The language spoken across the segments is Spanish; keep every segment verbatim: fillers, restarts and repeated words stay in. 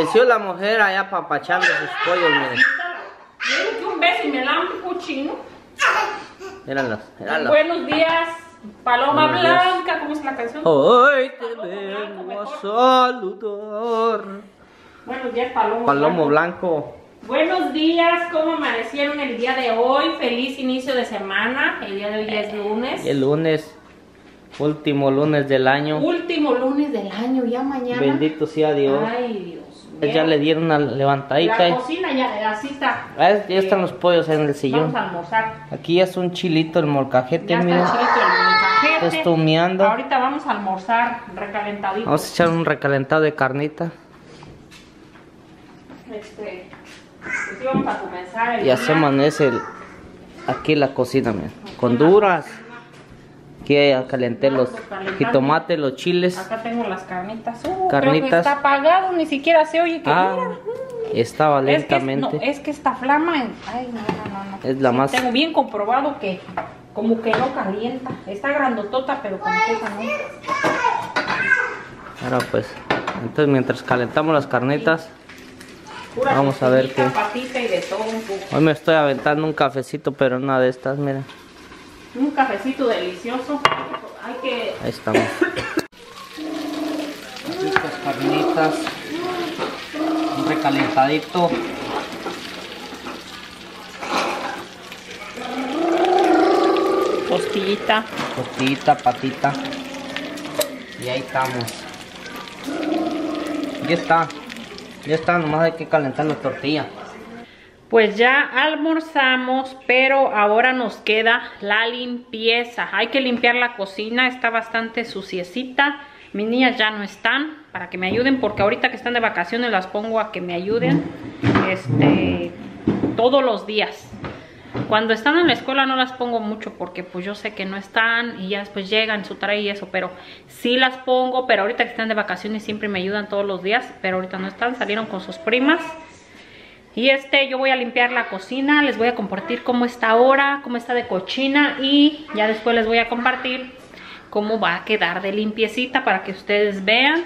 Amaneció la mujer allá apapachando sus pollos, miren. Miren que un beso y me lambe cochino. Míralos, míralos. Buenos días, Paloma Buenos días. Blanca. ¿Cómo es la canción? Hoy te Paloma vengo Blanco, a mejor. saludar. Buenos días, Palomo, Palomo Blanco. blanco. Buenos días, ¿cómo amanecieron el día de hoy? Feliz inicio de semana. El día de hoy ya es lunes. El lunes, último lunes del año. Último lunes del año, ya mañana. Bendito sea Dios. Ay, Dios mío. Pues ya le dieron una levantadita. La y- cocina ya, así está. Ah, ya están los pollos en el Vamos sillón. a almorzar. Aquí ya es un chilito el molcajete, Ya miren. está chilito el molcajete. Está humeando. Ahorita vamos a almorzar recalentadito. Vamos a echar un recalentado de carnita. Este, pues sí, vamos a comenzar el Y día. así amanece el- aquí la cocina, miren. Con duras. Aquí ya calenté los jitomates, los chiles. Acá tengo las carnitas. Uh, Carnitas. Creo que está apagado, ni siquiera se oye que Ah, mira. estaba Es que, lentamente. no, es que esta flama, en- ay, no, no, no, no. Es la Sí, más- Tengo bien comprobado que como que no calienta. Está grandotota, pero como que esa no. Ahora pues, entonces mientras calentamos las carnitas, Pura vamos a ver costillita, qué. patita y de todo un poco. Hoy me estoy aventando un cafecito, pero una de estas, miren. Un cafecito delicioso. Hay que... Ahí estamos. Aquí estas carnitas. Un recalentadito. Costillita. Costillita, patita. Y ahí estamos. Ya está. Ya está, nomás hay que calentar la tortilla. Pues ya almorzamos, pero ahora nos queda la limpieza. Hay que limpiar la cocina, está bastante suciecita. Mis niñas ya no están para que me ayuden, porque ahorita que están de vacaciones las pongo a que me ayuden este, todos los días. Cuando están en la escuela no las pongo mucho porque pues yo sé que no están y ya después llegan su tarea y eso, pero sí las pongo, pero ahorita que están de vacaciones siempre me ayudan todos los días, pero ahorita no están, salieron con sus primas. Y este, yo voy a limpiar la cocina, les voy a compartir cómo está ahora, cómo está de cochina y ya después les voy a compartir cómo va a quedar de limpiecita para que ustedes vean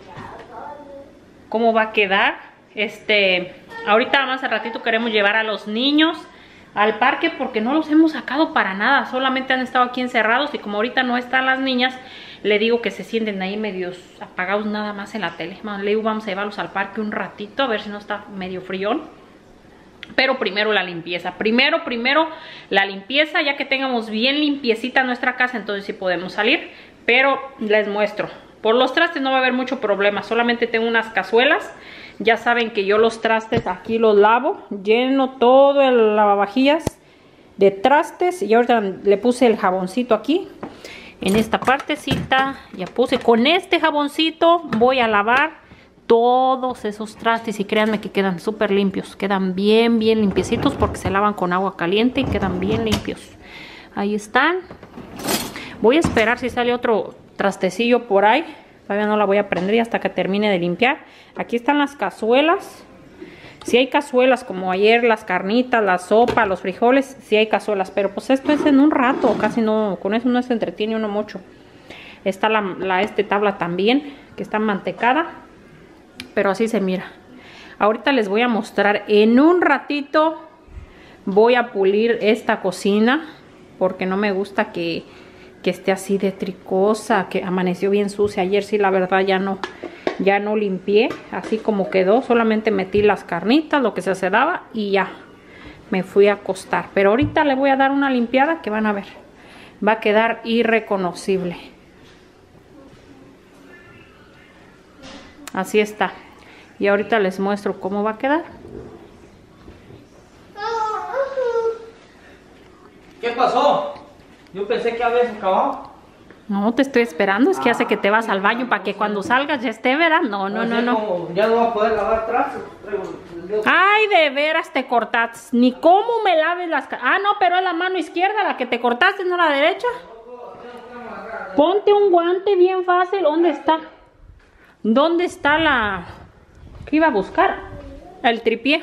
cómo va a quedar. Este, ahorita más al ratito queremos llevar a los niños al parque porque no los hemos sacado para nada, solamente han estado aquí encerrados y como ahorita no están las niñas, le digo que se sienten ahí medios apagados nada más en la tele. Le digo vamos a llevarlos al parque un ratito a ver si no está medio frión. Pero primero la limpieza, primero, primero la limpieza, ya que tengamos bien limpiecita nuestra casa, entonces sí podemos salir. Pero les muestro, por los trastes no va a haber mucho problema, solamente tengo unas cazuelas. Ya saben que yo los trastes aquí los lavo, lleno todo el lavavajillas de trastes. Y ahorita le puse el jaboncito aquí, en esta partecita, ya puse. Con este jaboncito voy a lavar todos esos trastes y créanme que quedan súper limpios, quedan bien bien limpiecitos porque se lavan con agua caliente y quedan bien limpios. Ahí están. Voy a esperar si sale otro trastecillo por ahí, todavía no la voy a prender y hasta que termine de limpiar. Aquí están las cazuelas. Si hay cazuelas como ayer, las carnitas, la sopa, los frijoles, si hay cazuelas, pero pues esto es en un rato, casi no, con eso no se entretiene uno mucho. Está la, la este tabla también, que está mantecada. Pero así se mira. Ahorita les voy a mostrar en un ratito. Voy a pulir esta cocina porque no me gusta que, que esté así de tricosa, que amaneció bien sucia. Ayer sí la verdad ya no, ya no limpié así como quedó. Solamente metí las carnitas, lo que se sedaba y ya me fui a acostar. Pero ahorita le voy a dar una limpiada que van a ver. Va a quedar irreconocible. Así está. Y ahorita les muestro cómo va a quedar. ¿Qué pasó? Yo pensé que habías acabado. No, te estoy esperando. Es que hace que te vas al baño para que cuando salgas ya esté, ¿verdad? No, no, no, no. Ya no voy a poder lavar trastes. Ay, de veras te cortaste. Ni cómo me laves las... Ah, no, pero es la mano izquierda la que te cortaste, no la derecha. Ponte un guante bien fácil. ¿Dónde está? ¿Dónde está la... ¿Qué iba a buscar? El tripié.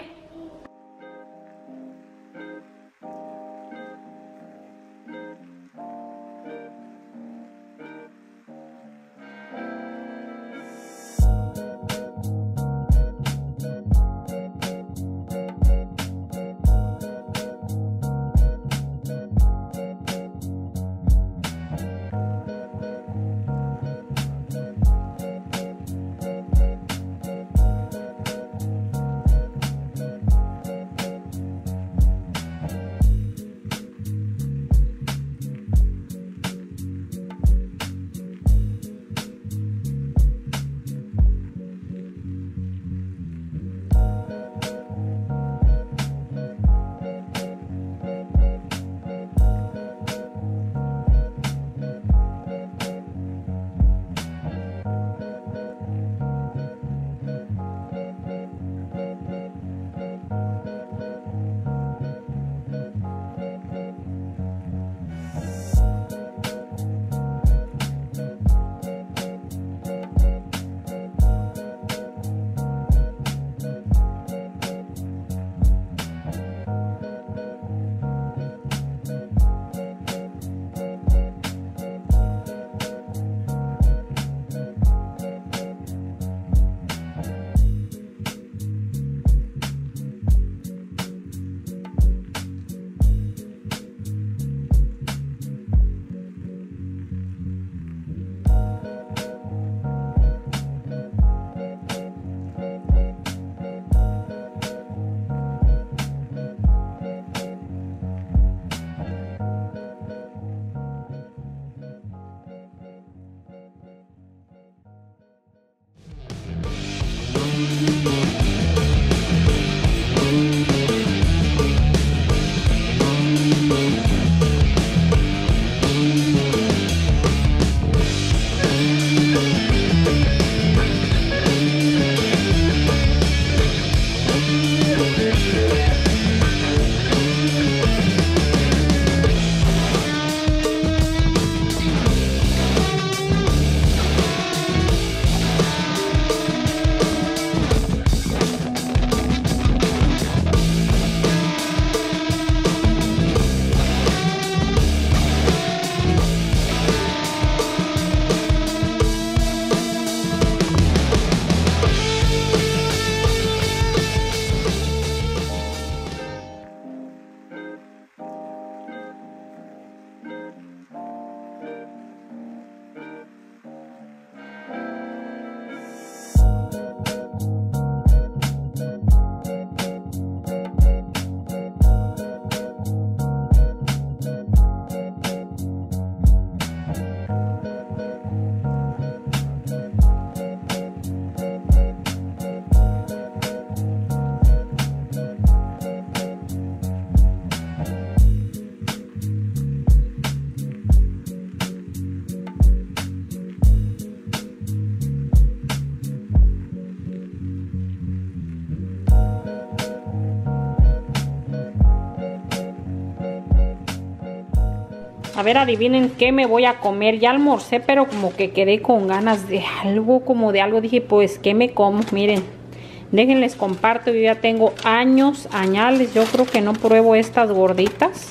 A ver, adivinen qué me voy a comer. Ya almorcé, pero como que quedé con ganas de algo, como de algo. Dije, pues, ¿qué me como? Miren, déjenles comparto. Yo ya tengo años, añales. Yo creo que no pruebo estas gorditas.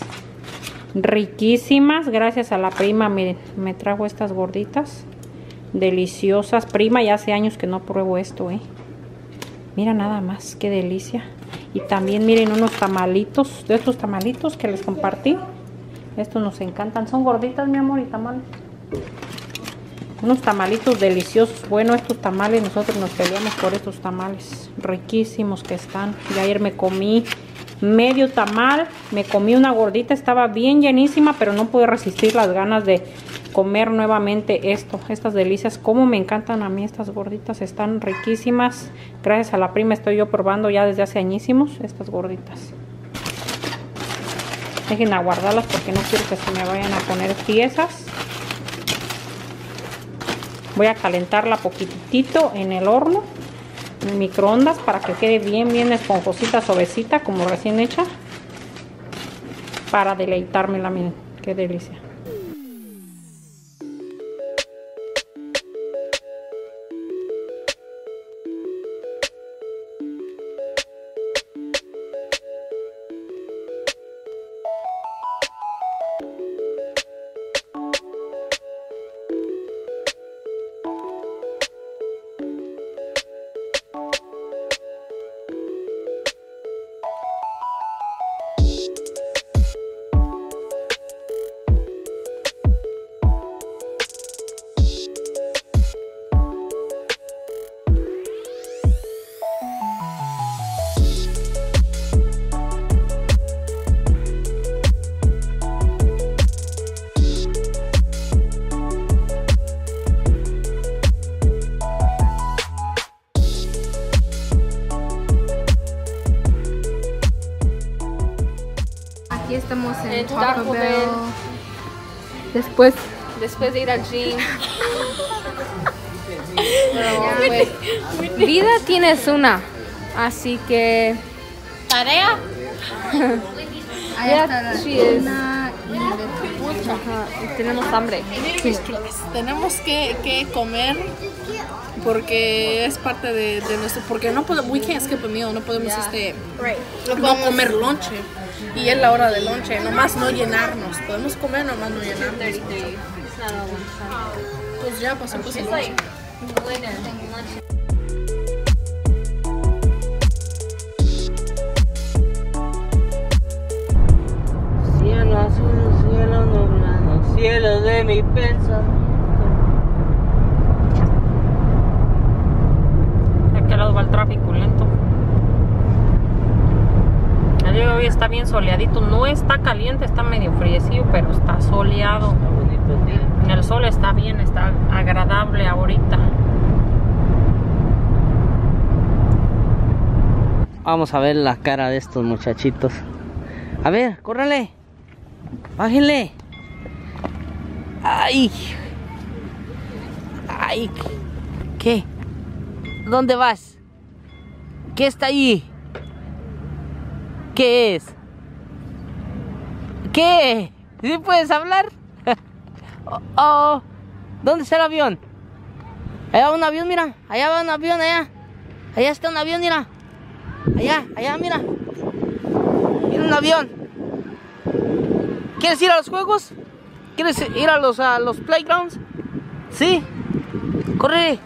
Riquísimas, gracias a la prima. Miren, me trajo estas gorditas. Deliciosas. Prima, ya hace años que no pruebo esto, ¿eh? Mira nada más, qué delicia. Y también miren unos tamalitos, de estos tamalitos que les compartí. Estos nos encantan, son gorditas, mi amor, y tamales. Unos tamalitos deliciosos. Bueno, estos tamales, nosotros nos peleamos por estos tamales. Riquísimos que están. Y ayer me comí medio tamal, me comí una gordita, estaba bien llenísima, pero no pude resistir las ganas de comer nuevamente esto. Estas delicias, como me encantan a mí estas gorditas, están riquísimas. Gracias a la prima estoy yo probando ya desde hace añísimos estas gorditas. Dejen a guardarlas porque no quiero que se me vayan a poner tiesas. Voy a calentarla poquitito en el horno, en microondas, para que quede bien, bien esponjosita, suavecita, como recién hecha. Para deleitármela, miren, qué delicia. Aquí estamos en Taco Bell. Después, después de ir al gym. Pero, pues, vida tienes una, así que ¿Tarea? yeah, she is. Ajá, y tenemos hambre. Sí. Tenemos que, que comer porque es parte de, de nuestro, porque no podemos, we can't skip a meal, no podemos yeah. este no podemos comer lonche y es la hora de lonche, nomás no llenarnos, podemos comer nomás no llenarnos. Pues ya pasó pues el lonche. Cielo azul, cielo nublado, cielo de mi pensamiento. ¿A qué lado va el tráfico lento? El día de hoy está bien soleadito, no está caliente, está medio friecillo, pero está soleado. Está bonito el día. El sol está bien, está agradable ahorita. Vamos a ver la cara de estos muchachitos. A ver, córrele. Bájenle. Ay. Ay. ¿Qué? ¿Dónde vas? ¿Qué está ahí? ¿Qué es? ¿Qué? ¿Sí puedes hablar? oh, oh. ¿Dónde está el avión? Allá va un avión, mira. Allá va un avión, allá. Allá está un avión, mira. Allá, allá, mira. Mira un avión. ¿Quieres ir a los juegos? ¿Quieres ir a los, a los playgrounds? Sí. Corre.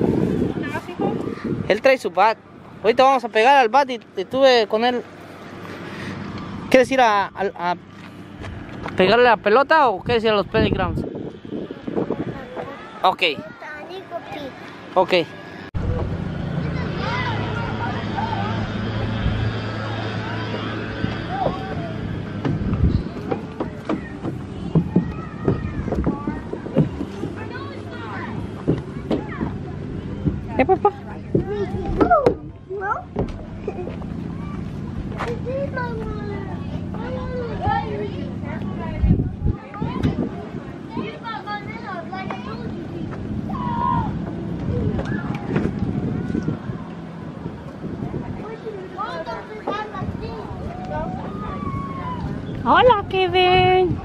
Él trae su bat. Ahorita vamos a pegar al bat y estuve con él. ¿Quieres ir a, a, a pegarle la pelota o quieres ir a los playgrounds? Ok. Ok. ¿Eh, papá? Hola, Kevin.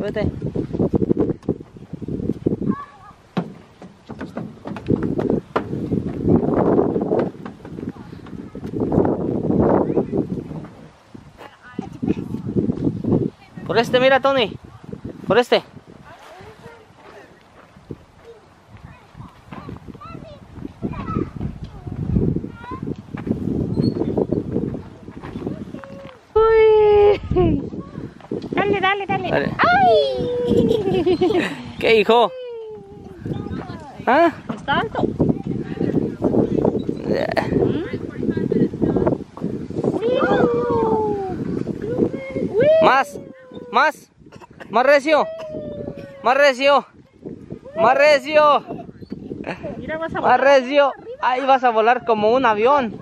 Vete. Por este, mira, Tony. Por este. Dale, dale, dale. Dale. ¡Ay! ¿Qué, hijo? ¿Ah? Está alto. Más, más, más recio, más recio, más recio, Mira, vas a más volar. recio. Ahí vas a volar como un avión.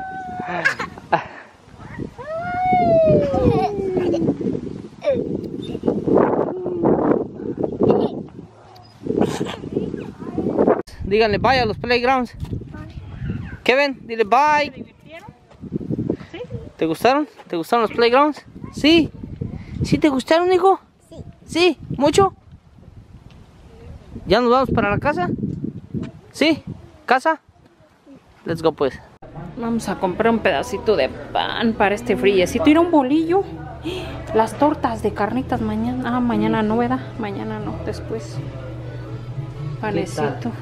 Díganle bye a los playgrounds. Kevin, dile bye. ¿Sí? ¿Te gustaron? ¿Te gustaron los playgrounds? Sí. ¿Sí te gustaron, hijo? Sí. ¿Sí? ¿Mucho? ¿Ya nos vamos para la casa? ¿Sí? ¿Casa? Let's go, pues. Vamos a comprar un pedacito de pan para este friecito. Ir a un bolillo. Las tortas de carnitas mañana. Ah, mañana no, ¿verdad? Mañana no, después. Panecito.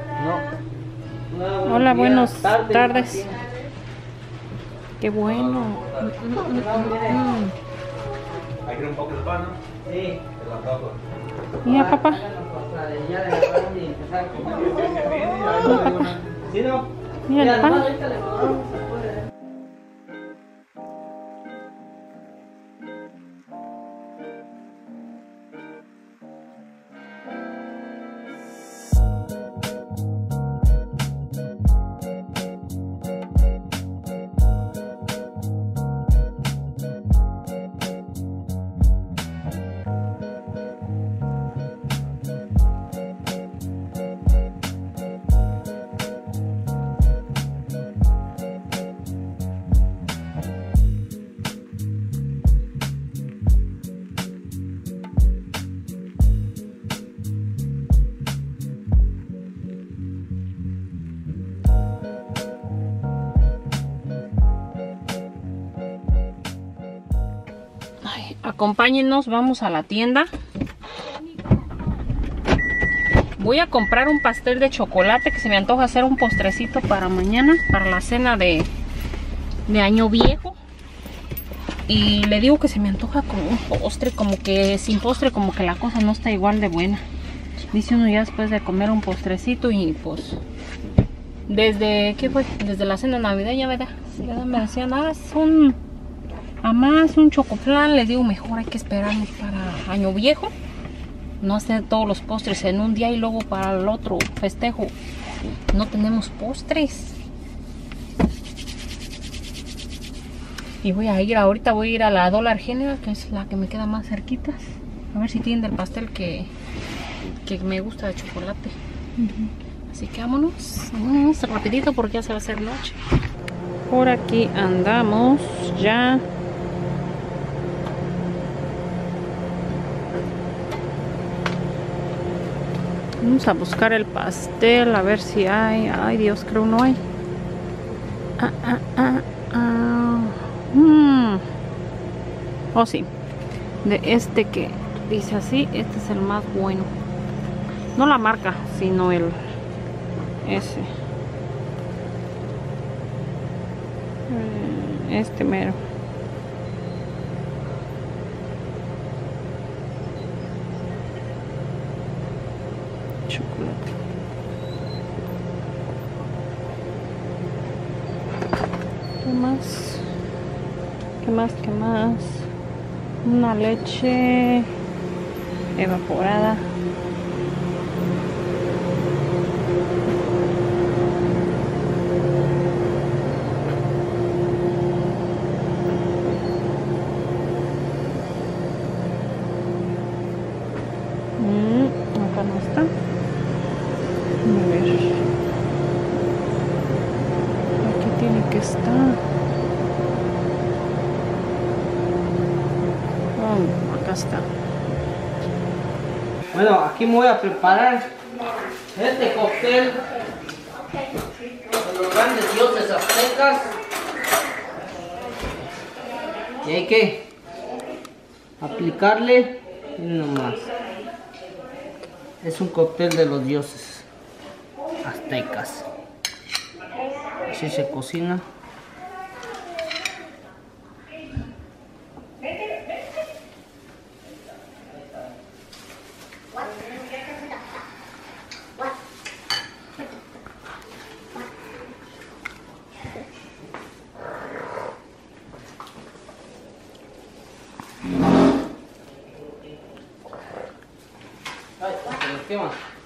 No. Hola, buenas tardes. Qué bueno. Mm, mm, mm, mm. ¿Hay que un poco de pan, no? Sí. Mira, papá. Mira, papá. ¿Sí, no? Mira el pan. Ay, acompáñenos, vamos a la tienda. Voy a comprar un pastel de chocolate que se me antoja hacer un postrecito para mañana, para la cena de, de año viejo. Y le digo que se me antoja como un postre, como que sin postre como que la cosa no está igual de buena. Dice uno ya después de comer un postrecito y pues... Desde, ¿qué fue? Desde la cena navideña, ¿verdad? ¿verdad? Me decían, ah, es un... A más un chocoflan, les digo, mejor hay que esperarnos para año viejo. No hacer todos los postres en un día y luego para el otro festejo no tenemos postres. Y voy a ir, ahorita voy a ir a la Dollar General, que es la que me queda más cerquita. A ver si tienen del pastel que, que me gusta de chocolate. Uh-huh. Así que vámonos, vámonos rapidito porque ya se va a hacer noche. Por aquí andamos ya. Vamos a buscar el pastel, a ver si hay. Ay, Dios, creo no hay. Ah, ah, ah, ah. Mm. Oh, sí. De este que dice así, este es el más bueno. No la marca, sino el... Ese. Este mero. Chocolate. ¿Qué más? ¿Qué más? ¿Qué más? Una leche evaporada. Acá no está. A ver. Aquí tiene que estar. Oh, acá está. Bueno, aquí me voy a preparar este cóctel de los grandes dioses aztecas. Y hay que aplicarle nomás. Es un cóctel de los dioses aztecas. Así se cocina. Ay, se nos quema.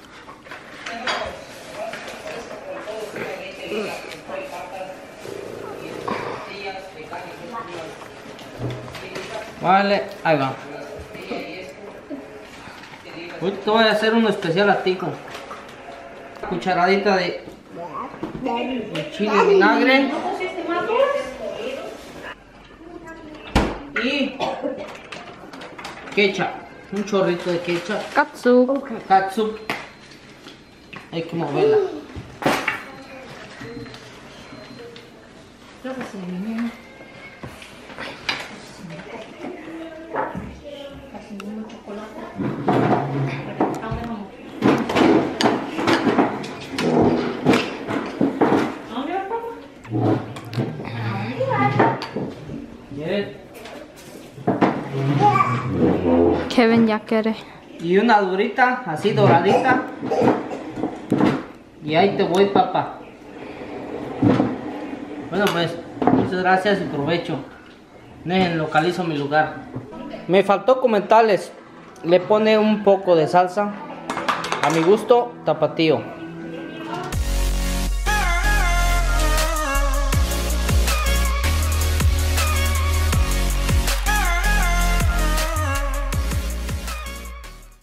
Vale, ahí va. Ahorita voy a hacer uno especial a ti con cucharadita de, de chile y vinagre y ketchup, un chorrito de ketchup, Katsu. catsup. Hay que moverla. Bien. Kevin ya quiere. Y una durita, así doradita. Y ahí te voy, papá. Bueno, pues, muchas gracias y provecho. Dejen, localizo mi lugar. Me faltó comentarles. Le pone un poco de salsa. A mi gusto, tapatío.